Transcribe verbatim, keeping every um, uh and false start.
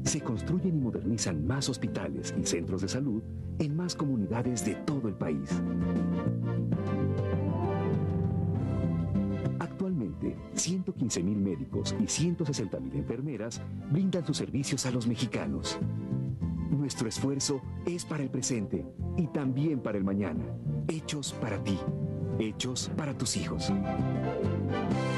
se construyen y modernizan más hospitales y centros de salud en más comunidades de todo el país. Actualmente, ciento quince mil médicos y ciento sesenta mil enfermeras brindan sus servicios a los mexicanos. Nuestro esfuerzo es para el presente y también para el mañana. Hechos para ti. Hechos para tus hijos.